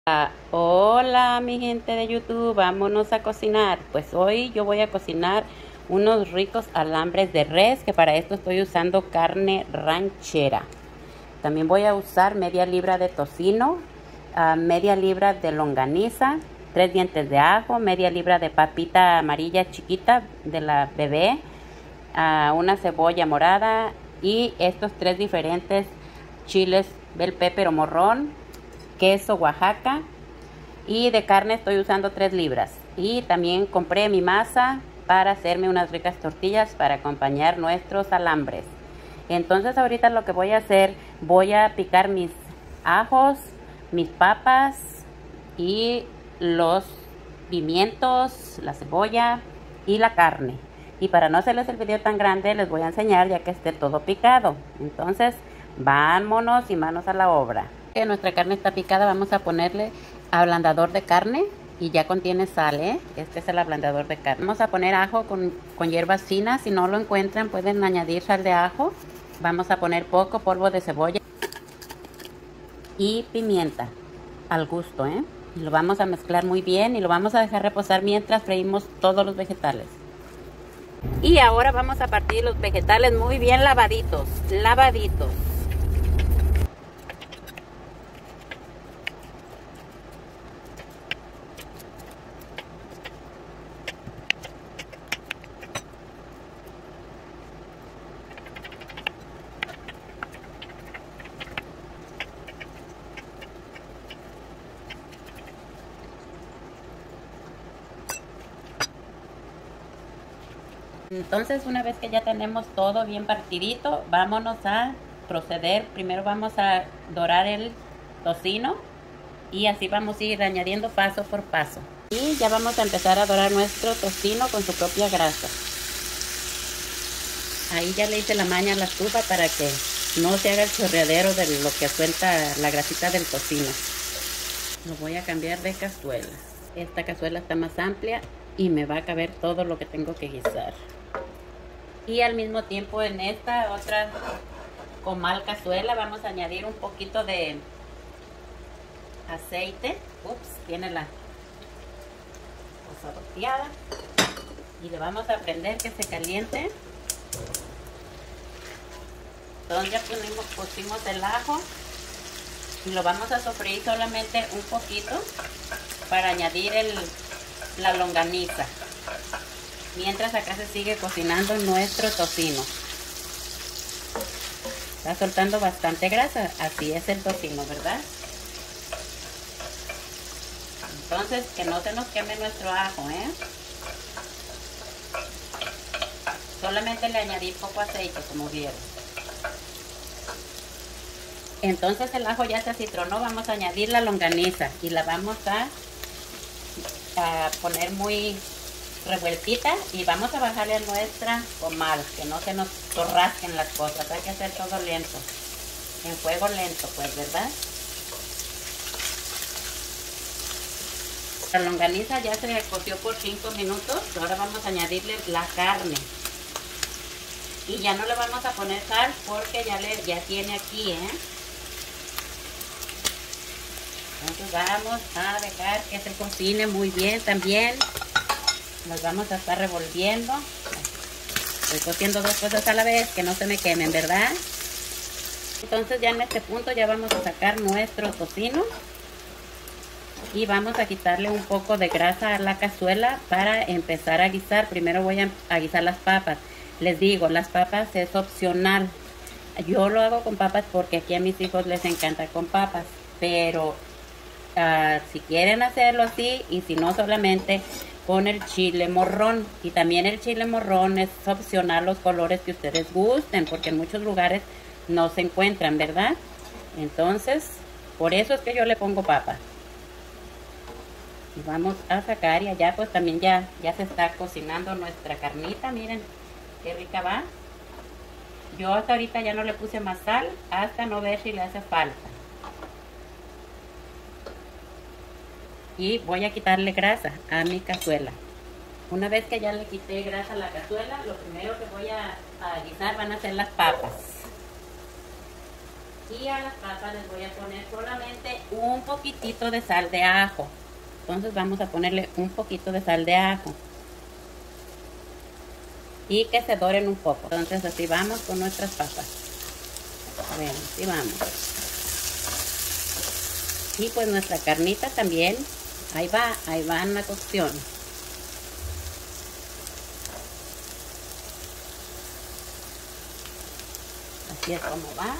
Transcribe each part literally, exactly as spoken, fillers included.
Ah, hola mi gente de YouTube, vámonos a cocinar. Pues hoy yo voy a cocinar unos ricos alambres de res, que para esto estoy usando carne ranchera. También voy a usar media libra de tocino, uh, media libra de longaniza, tres dientes de ajo, media libra de papita amarilla chiquita de la bebé, uh, una cebolla morada y estos tres diferentes chiles bell pepper o morrón, queso Oaxaca, y de carne estoy usando tres libras. Y también compré mi masa para hacerme unas ricas tortillas para acompañar nuestros alambres. Entonces ahorita lo que voy a hacer, voy a picar mis ajos, mis papas y los pimientos, la cebolla y la carne. Y para no hacerles el video tan grande, les voy a enseñar ya que esté todo picado. Entonces vámonos y manos a la obra. Que nuestra carne está picada, vamos a ponerle ablandador de carne y ya contiene sal, ¿eh? Este es el ablandador de carne. Vamos a poner ajo con, con hierbas finas. Si no lo encuentran, pueden añadir sal de ajo. Vamos a poner poco polvo de cebolla y pimienta al gusto, ¿eh? Y lo vamos a mezclar muy bien y lo vamos a dejar reposar mientras freímos todos los vegetales. Y ahora vamos a partir los vegetales muy bien lavaditos, lavaditos. Entonces, una vez que ya tenemos todo bien partidito, vámonos a proceder. Primero vamos a dorar el tocino y así vamos a ir añadiendo paso por paso. Y ya vamos a empezar a dorar nuestro tocino con su propia grasa. Ahí ya le hice la maña a la estufa para que no se haga el chorreadero de lo que suelta la grasita del tocino. Lo voy a cambiar de cazuela. Esta cazuela está más amplia y me va a caber todo lo que tengo que guisar. Y al mismo tiempo en esta otra comal cazuela vamos a añadir un poquito de aceite. Ups, tiene la cosa volteada. Y le vamos a prender que se caliente. Entonces ya pusimos, pusimos el ajo y lo vamos a sofreír solamente un poquito para añadir el, la longaniza. Mientras acá se sigue cocinando nuestro tocino. Está soltando bastante grasa, así es el tocino, ¿verdad? Entonces que no se nos queme nuestro ajo, ¿eh? Solamente le añadí poco aceite, como vieron. Entonces el ajo ya se acitronó, vamos a añadir la longaniza y la vamos a, a poner muy revueltita y vamos a bajarle a nuestra comal, que no se nos torrasquen las cosas. Hay que hacer todo lento, en fuego lento, pues, ¿verdad? La longaniza ya se coció por cinco minutos. Ahora vamos a añadirle la carne y ya no le vamos a poner sal porque ya le ya tiene aquí, ¿eh? Entonces vamos a dejar que se cocine muy bien también. Nos vamos a estar revolviendo. Estoy cociendo dos cosas a la vez, que no se me quemen, ¿verdad? Entonces ya en este punto ya vamos a sacar nuestro tocino. Y vamos a quitarle un poco de grasa a la cazuela para empezar a guisar. Primero voy a, a guisar las papas. Les digo, las papas es opcional. Yo lo hago con papas porque aquí a mis hijos les encanta con papas. Pero uh, si quieren hacerlo así y si no solamente con el chile morrón. Y también el chile morrón es opcional los colores que ustedes gusten, porque en muchos lugares no se encuentran, ¿verdad? Entonces, por eso es que yo le pongo papa. Y vamos a sacar y allá pues también ya, ya se está cocinando nuestra carnita. Miren qué rica va. Yo hasta ahorita ya no le puse más sal, hasta no ver si le hace falta. Y voy a quitarle grasa a mi cazuela. Una vez que ya le quité grasa a la cazuela, lo primero que voy a, a guisar van a ser las papas. Y a las papas les voy a poner solamente un poquitito de sal de ajo. Entonces vamos a ponerle un poquito de sal de ajo. Y que se doren un poco. Entonces así vamos con nuestras papas. Bueno, así vamos. Y pues nuestra carnita también. Ahí va, ahí va en la cocción. Así es como va.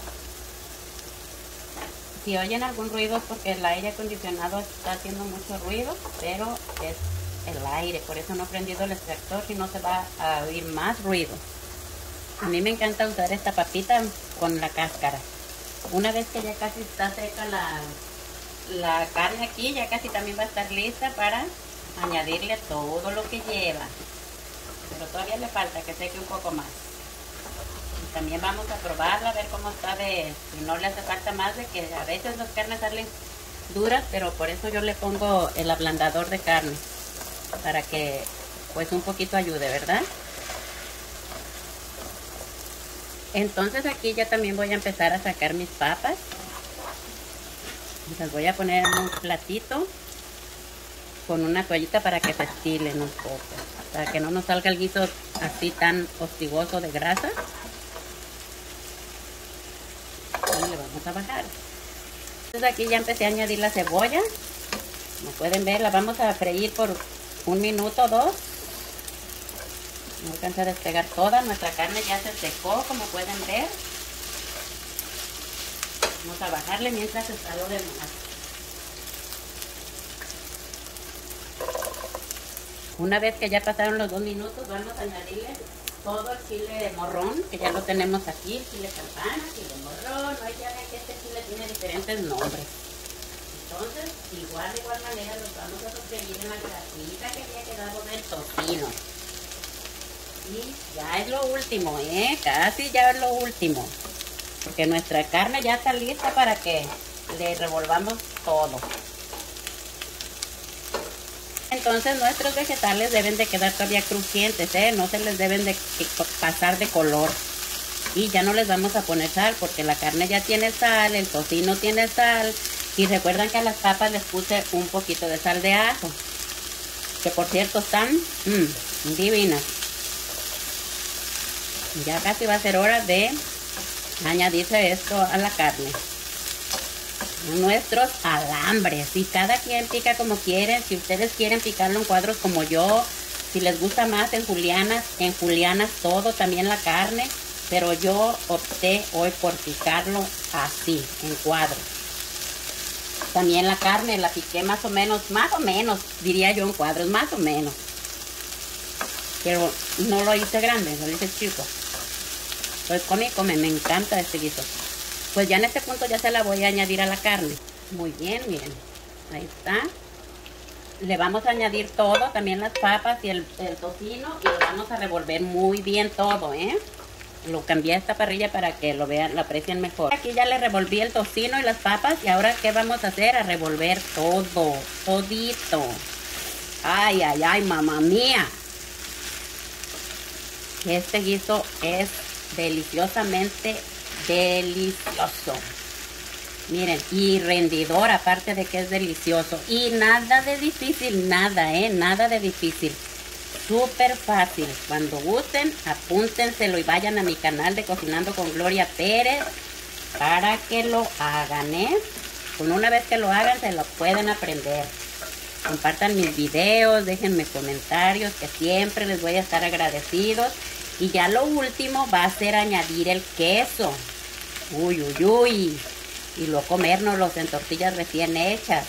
Si oyen algún ruido es porque el aire acondicionado está haciendo mucho ruido, pero es el aire, por eso no he prendido el extractor, si no se va a oír más ruido. A mí me encanta usar esta papita con la cáscara. Una vez que ya casi está seca la, la carne aquí, ya casi también va a estar lista para añadirle todo lo que lleva. Pero todavía le falta que seque un poco más. También vamos a probarla, a ver cómo está de, si no le hace falta más, de que a veces las carnes salen duras, pero por eso yo le pongo el ablandador de carne, para que pues un poquito ayude, ¿verdad? Entonces aquí ya también voy a empezar a sacar mis papas. Las voy a poner en un platito con una toallita para que se estilen un poco, para que no nos salga el guiso así tan hostigoso de grasa. Le vamos a bajar. Entonces aquí ya empecé a añadir la cebolla. Como pueden ver, la vamos a freír por un minuto o dos. No alcanza a despegar toda. Nuestra carne ya se secó, como pueden ver. Vamos a bajarle mientras está lo demás. Una vez que ya pasaron los dos minutos, vamos a añadirle todo el chile morrón, que ya lo tenemos aquí, chile campana, chile morrón, no, ya ven que este chile tiene diferentes nombres. Entonces, igual de igual manera los vamos a sofreír en la grasita que había quedado del tocino. Y ya es lo último, ¿eh? Casi ya es lo último. Porque nuestra carne ya está lista para que le revolvamos todo. Entonces nuestros vegetales deben de quedar todavía crujientes, ¿eh? No se les deben de pasar de color. Y ya no les vamos a poner sal porque la carne ya tiene sal, el tocino tiene sal. Y recuerdan que a las papas les puse un poquito de sal de ajo. Que por cierto están mmm, divinas. Ya casi va a ser hora de añadirse esto a la carne. Nuestros alambres, y cada quien pica como quieren. Si ustedes quieren picarlo en cuadros como yo, si les gusta más en julianas, en julianas todo, también la carne, pero yo opté hoy por picarlo así, en cuadros. También la carne la piqué más o menos, más o menos, diría yo en cuadros, más o menos. Pero no lo hice grande, lo hice chico. Pues come y come, me encanta este guiso. Pues ya en este punto ya se la voy a añadir a la carne. Muy bien, miren. Ahí está. Le vamos a añadir todo, también las papas y el, el tocino. Y lo vamos a revolver muy bien todo, ¿eh? Lo cambié a esta parrilla para que lo vean, lo aprecien mejor. Aquí ya le revolví el tocino y las papas. Y ahora, ¿qué vamos a hacer? A revolver todo, todito. Ay, ay, ay, mamá mía. Este guiso es deliciosamente delicioso. Miren, y rendidor, aparte de que es delicioso. Y nada de difícil, nada, eh, nada de difícil. Súper fácil. Cuando gusten, apúntenselo y vayan a mi canal de Cocinando con Gloria Pérez para que lo hagan, eh. Con una vez que lo hagan, se lo pueden aprender. Compartan mis videos, déjenme comentarios, que siempre les voy a estar agradecidos. Y ya lo último va a ser añadir el queso. Uy, uy, uy. Y luego comérnoslos en tortillas recién hechas.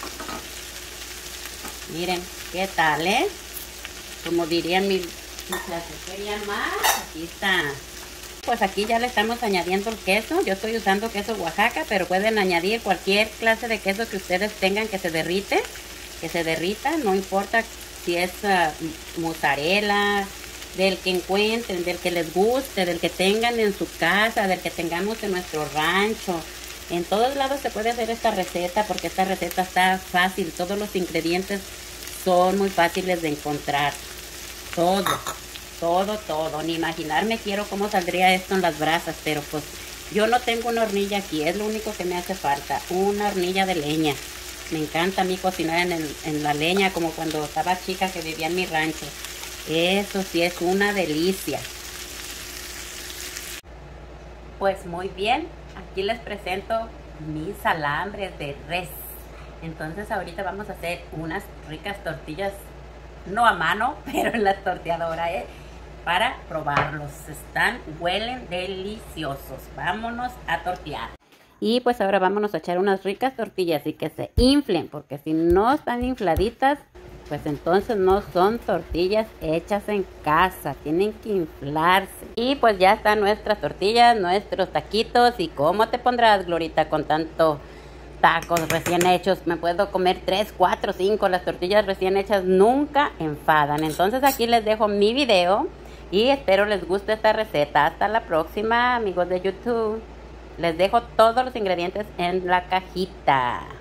Miren, ¿qué tal, eh? Como dirían mis clases, ¿querían más? Aquí está. Pues aquí ya le estamos añadiendo el queso. Yo estoy usando queso Oaxaca, pero pueden añadir cualquier clase de queso que ustedes tengan que se derrite. Que se derrita, no importa si es uh, mozzarella, del que encuentren, del que les guste, del que tengan en su casa, del que tengamos en nuestro rancho. En todos lados se puede hacer esta receta porque esta receta está fácil. Todos los ingredientes son muy fáciles de encontrar. Todo, todo, todo. Ni imaginarme quiero cómo saldría esto en las brasas, pero pues Yo no tengo una hornilla aquí, es lo único que me hace falta, una hornilla de leña. Me encanta a mí cocinar en, el, en la leña, como cuando estaba chica que vivía en mi rancho. Eso sí es una delicia. Pues muy bien, aquí les presento mis alambres de res. Entonces ahorita vamos a hacer unas ricas tortillas, no a mano, pero en la torteadora, ¿eh? Para probarlos. Están, huelen deliciosos. Vámonos a tortear. Y pues ahora vámonos a echar unas ricas tortillas y que se inflen, porque si no están infladitas, pues entonces no son tortillas hechas en casa, tienen que inflarse. Y pues ya están nuestras tortillas, nuestros taquitos. ¿Y cómo te pondrás, Glorita, con tanto tacos recién hechos? Me puedo comer tres, cuatro, cinco. Las tortillas recién hechas nunca enfadan. Entonces aquí les dejo mi video y espero les guste esta receta. Hasta la próxima, amigos de YouTube. Les dejo todos los ingredientes en la cajita.